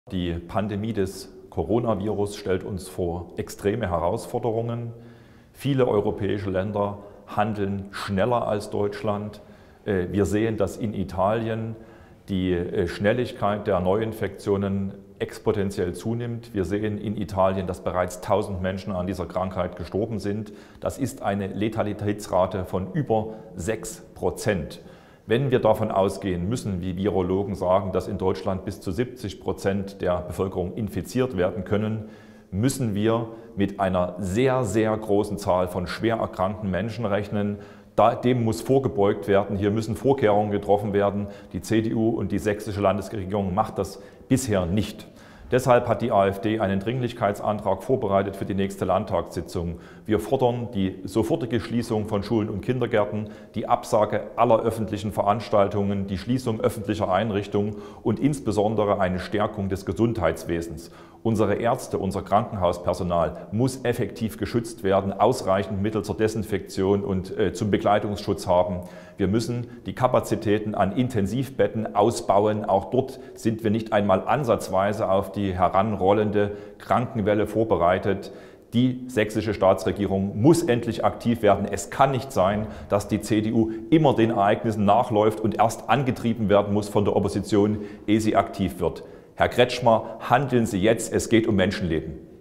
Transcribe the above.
Die Pandemie des Coronavirus stellt uns vor extreme Herausforderungen. Viele europäische Länder handeln schneller als Deutschland. Wir sehen, dass in Italien die Schnelligkeit der Neuinfektionen exponentiell zunimmt. Wir sehen in Italien, dass bereits 1000 Menschen an dieser Krankheit gestorben sind. Das ist eine Letalitätsrate von über 6%. Wenn wir davon ausgehen müssen, wie Virologen sagen, dass in Deutschland bis zu 70% der Bevölkerung infiziert werden können, müssen wir mit einer sehr, sehr großen Zahl von schwer erkrankten Menschen rechnen. Dem muss vorgebeugt werden. Hier müssen Vorkehrungen getroffen werden. Die CDU und die sächsische Landesregierung macht das bisher nicht. Deshalb hat die AfD einen Dringlichkeitsantrag vorbereitet für die nächste Landtagssitzung. Wir fordern die sofortige Schließung von Schulen und Kindergärten, die Absage aller öffentlichen Veranstaltungen, die Schließung öffentlicher Einrichtungen und insbesondere eine Stärkung des Gesundheitswesens. Unsere Ärzte, unser Krankenhauspersonal muss effektiv geschützt werden, ausreichend Mittel zur Desinfektion und zum Bekleidungsschutz haben. Wir müssen die Kapazitäten an Intensivbetten ausbauen. Auch dort sind wir nicht einmal ansatzweise auf die heranrollende Krankenwelle vorbereitet. Die sächsische Staatsregierung muss endlich aktiv werden. Es kann nicht sein, dass die CDU immer den Ereignissen nachläuft und erst angetrieben werden muss von der Opposition, ehe sie aktiv wird. Herr Kretschmer, handeln Sie jetzt, es geht um Menschenleben.